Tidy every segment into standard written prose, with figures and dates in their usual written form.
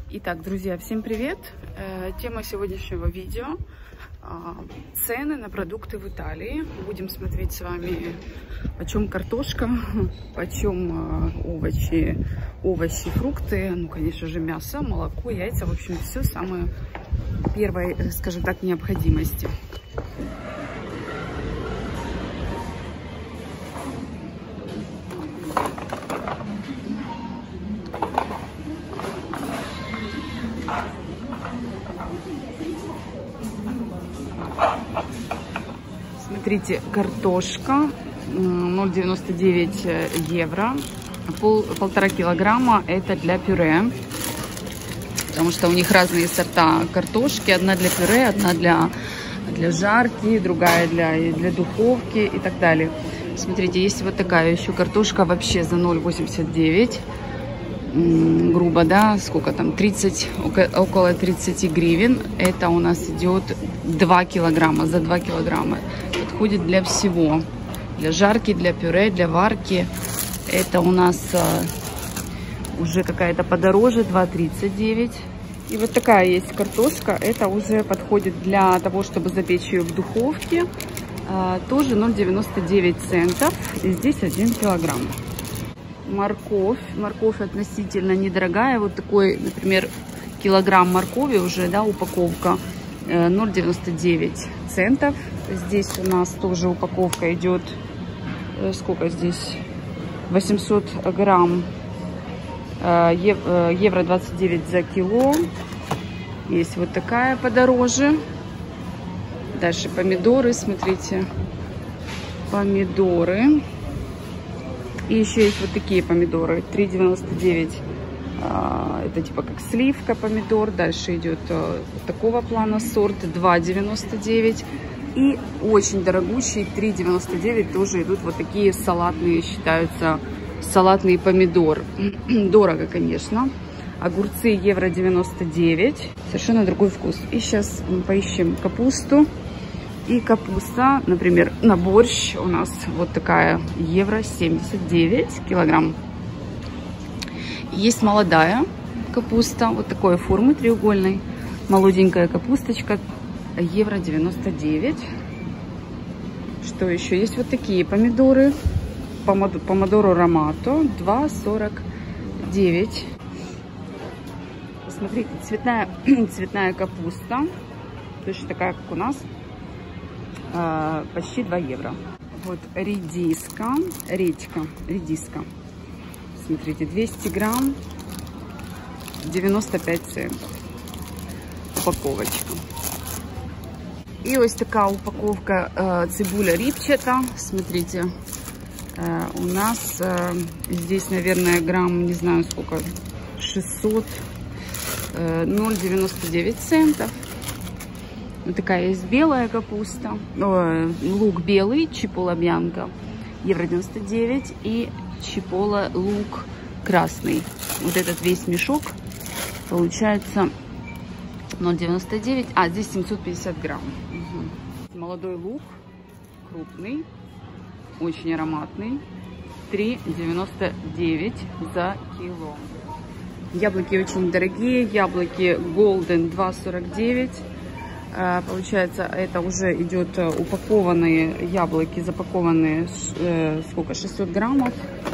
Итак, друзья, всем привет! Тема сегодняшнего видео – цены на продукты в Италии. Будем смотреть с вами, почем картошка, почем овощи, фрукты, ну, конечно же, мясо, молоко, яйца, в общем, все самое первой, скажем так, необходимости. Смотрите, картошка 0,99 евро, полтора килограмма, это для пюре, потому что у них разные сорта картошки, одна для пюре, одна для жарки, другая для духовки и так далее. Смотрите, есть вот такая еще картошка вообще за 0,89, грубо, да, сколько там, 30, около 30 гривен. Это у нас идет 2 килограмма, за 2 килограмма. Подходит для всего, для жарки, для пюре, для варки. Это у нас уже какая-то подороже, 2,39. И вот такая есть картошка, это уже подходит для того, чтобы запечь ее в духовке. Тоже 0,99 центов, и здесь 1 килограмм. Морковь относительно недорогая, вот такой, например, килограмм моркови уже, да, упаковка 0,99 центов. Здесь у нас тоже упаковка идет, сколько здесь, 800 грамм, евро 29 за кило. Есть вот такая подороже. Дальше помидоры, смотрите, помидоры. И еще есть вот такие помидоры, 3,99, это типа как сливка помидор. Дальше идет такого плана сорт, 2,99. И очень дорогущий, 3,99, тоже идут вот такие салатные, считаются салатный помидор. Дорого, конечно. Огурцы евро 99, совершенно другой вкус. И сейчас мы поищем капусту. И капуста, например, на борщ у нас вот такая, евро 79 килограмм. Есть молодая капуста, вот такой формы треугольной. Молоденькая капусточка, евро 99. Что еще? Есть вот такие помидоры. Помодоро ромато, 2,49. Посмотрите, цветная капуста. Точно такая, как у нас. Почти 2 евро. Вот редиска. Смотрите, 200 грамм, 95 центов. Упаковочка. И вот такая упаковка цибуля рипчата. Смотрите, у нас здесь, наверное, грамм, не знаю сколько, 600, 0,99 центов. Вот такая есть белая капуста, лук белый, чипола бьянка, евро 99, и чипола лук красный. Вот этот весь мешок получается 0,99, а здесь 750 грамм. Угу. Молодой лук, крупный, очень ароматный, 3,99 за кило. Яблоки очень дорогие, яблоки Golden 2,49. Получается, это уже идет упакованные яблоки, запакованные, сколько, 600 граммов,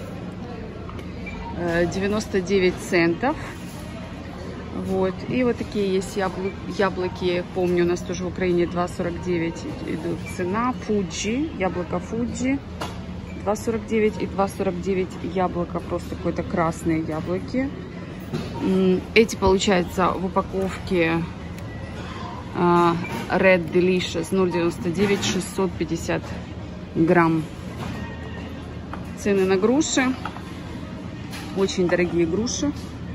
99 центов. Вот. И вот такие есть яблоки, помню, у нас тоже в Украине 2,49 идут цена. Фуджи, яблоко Фуджи 2,49 и 2,49 яблоко, просто какое-то красные яблоки. Эти, получается, в упаковке Red Delicious 0,99, 650 грамм. Цены на груши. Очень дорогие груши.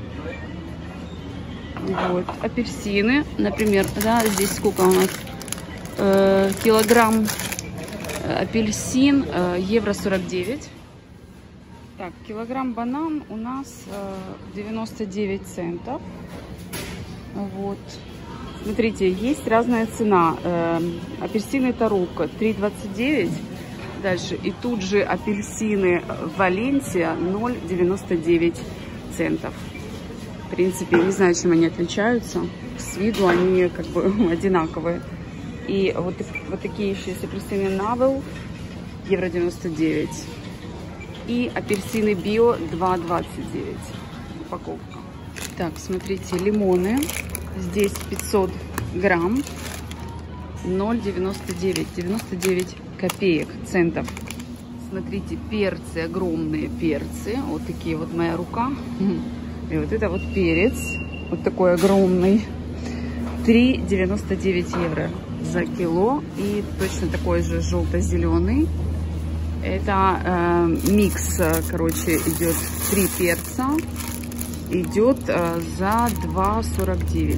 Вот. Апельсины, например, да, здесь сколько у нас? Килограмм апельсин, евро 49. Так, килограмм банан у нас 99 центов. Вот. Смотрите, есть разная цена. Апельсины Тарукко 3,29. Дальше. И тут же апельсины Валенсия 0,99 центов. В принципе, не знаю, чем они отличаются. С виду они как бы одинаковые. И вот такие еще есть апельсины Навел, евро 99. И апельсины Био 2,29 упаковка. Так, смотрите, лимоны. Здесь 500 грамм, 0,99, 99 копеек, центов. Смотрите, перцы, огромные перцы. Вот такие вот моя рука. И вот это вот перец, вот такой огромный. 3,99 евро за кило. И точно такой же желто-зеленый. Это микс, короче, идет 3 перца. Идет за 2,49.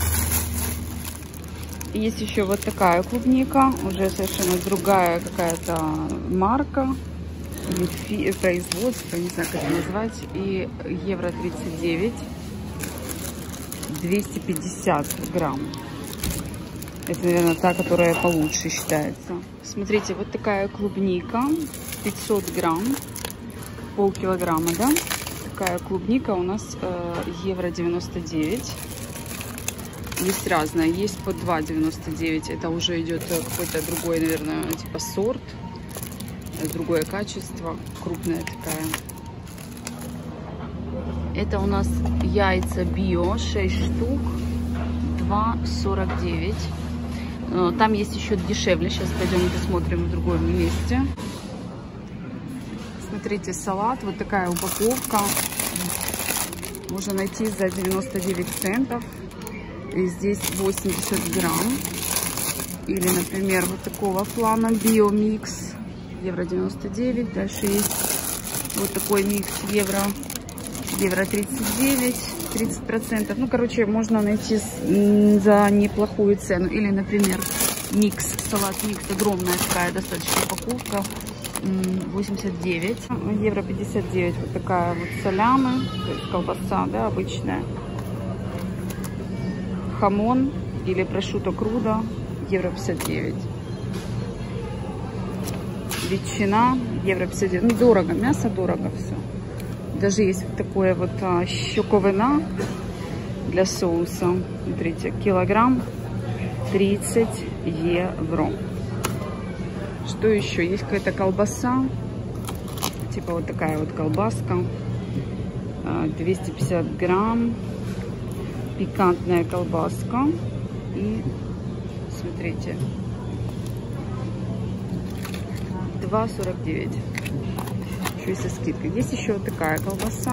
Есть еще вот такая клубника. Уже совершенно другая какая-то марка. Или производство, не знаю, как это назвать. И евро 39. 250 грамм. Это, наверное, та, которая получше считается. Смотрите, вот такая клубника. 500 грамм. Полкилограмма, да? Такая клубника у нас евро 99. Есть разная. Есть по 2,99. Это уже идет какой-то другой, наверное, типа сорт. Другое качество. Крупная такая. Это у нас яйца Био. 6 штук. 2,49. Там есть еще дешевле. Сейчас пойдем и посмотрим в другом месте. Смотрите, салат. Вот такая упаковка. Можно найти за 99 центов. И здесь 80 грамм. Или, например, вот такого плана Биомикс. Евро 99. Дальше есть вот такой микс евро 39. 30%. Ну, короче, можно найти за неплохую цену. Или, например, микс, салат микс. Огромная такая достаточно упаковка. 89. Евро 59. Вот такая вот салямы. То есть колбаса, да, обычная. Хамон или прошутто крудо. Евро 59. Ветчина. Евро 59. Ну, дорого. Мясо дорого все. Даже есть вот такое вот щековина для соуса. Смотрите, килограмм 30 евро. Что еще? Есть какая-то колбаса. Типа вот такая вот колбаска. 250 грамм. Пикантная колбаска. И смотрите. 2,49. Еще и со скидкой. Есть еще вот такая колбаса.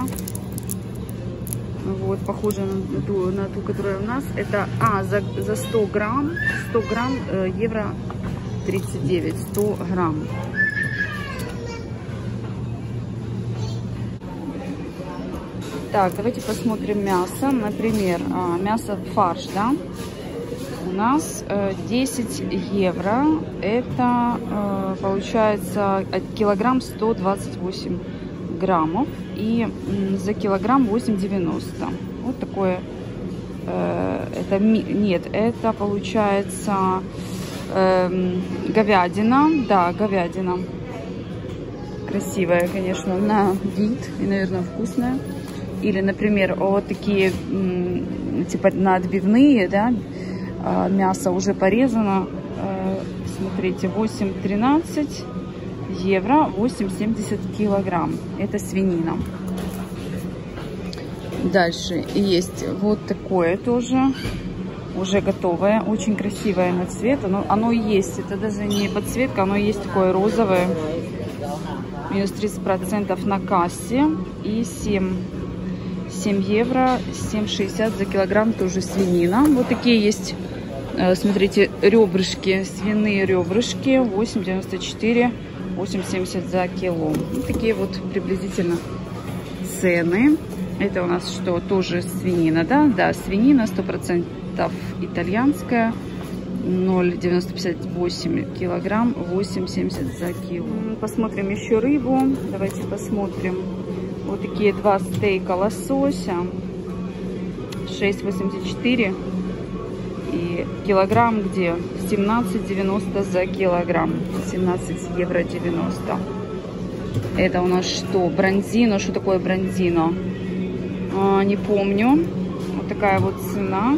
Вот, похожая на ту, которая у нас. Это, за 100 грамм, евро 39, 100 грамм. Так, давайте посмотрим мясо. Например, мясо фарш, да? У нас 10 евро. Это получается килограмм 128 граммов. И за килограмм 8,90. Вот такое. Это получается говядина. Да, говядина. Красивая, конечно, на вид и, наверное, вкусная. Или, например, вот такие, типа, на отбивные, да, мясо уже порезано. Смотрите, 8,13 евро, 8,70 килограмм. Это свинина. Дальше есть вот такое тоже. Уже готовое. Очень красивое на цвет. Оно есть. Это даже не подсветка, оно есть такое розовое. Минус 30% на кассе. И 7 евро, 7,60 за килограмм, тоже свинина. Вот такие есть, смотрите, ребрышки, свиные ребрышки, 8,94, 8,70 за кило. Вот такие вот приблизительно цены. Это у нас что, тоже свинина, да? Да, свинина 100% итальянская, 0,958 килограмм, 8,70 за кило. Посмотрим еще рыбу. Давайте посмотрим. Вот такие 2 стейка лосося, 6,84 и килограмм где 17,90 за килограмм, 17 евро 90. Это у нас что? Бронзино. Что такое бронзино? Не помню. Вот такая вот цена.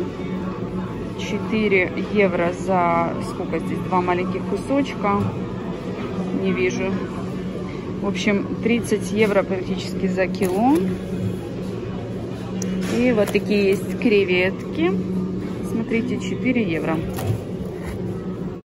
4 евро за... Сколько здесь? 2 маленьких кусочка. Не вижу. В общем, 30 евро практически за кило. И вот такие есть креветки. Смотрите, 4 евро.